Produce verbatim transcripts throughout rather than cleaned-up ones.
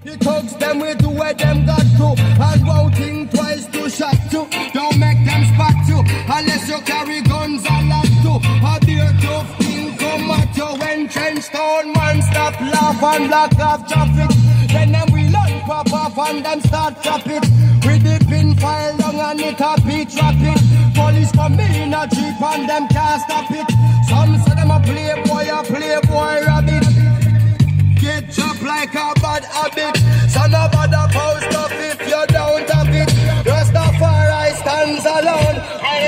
The thugs them way to where them got to, and won't think twice to shot you. Don't make them spot you, unless you carry guns a lot to. A beer tough thing come at you when trench town man stop laugh and block off traffic. Then them we learn pop off and them start chop it. With the pin file long and it a beat rapid. Police come in a jeep and them can't stop it. Some say them a playboy, a playboy rabbit. Get chopped like a bad habit. So no bother post up if you don't have it. Rastafari stands alone. Hey.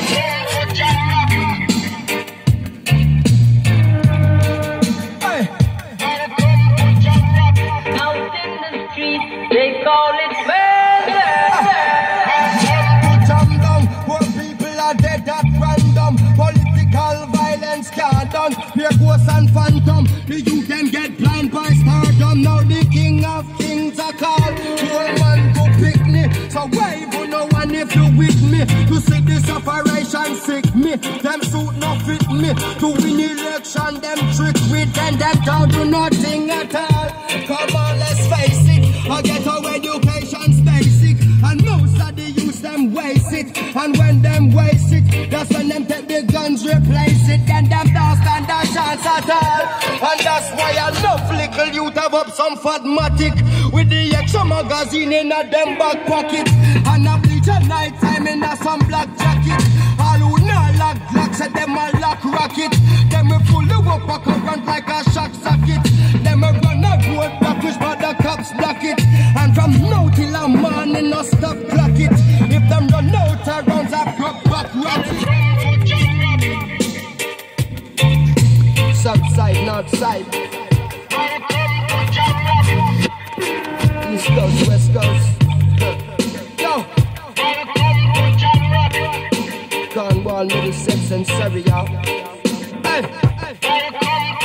Out in the street, they call it murder. Jam down, poor people are dead at random. Political violence can't done. Here ghosts and phantom. The youth can get blind by stardom. Now the king of kings are called. Poor man go picnic. So wave on no one if you with me. To see this operation sick me. Them suit no fit me. To win election them trick with. And them don't do nothing at all. Come on, let's face it. I get our education's basic. And most of the youth them waste it. And when them waste it, that's when them take the guns replace it. Then them don't stand a chance at all. And that's why enough little youth have up some fatmatic with the extra magazine in a them back pocket. And a bleach at night time in a some black jacket. All who not lock blocks at them a lock rocket. Them a full of up a current like a shock socket. Them a run a road back push but the cops block it. And from now till a morning no stop clock it. If them run out of rounds a broke back rock. South side, north side. East coast, west coast. Yo! Cornwall, Middlesex and Surrey, y'all. Hey!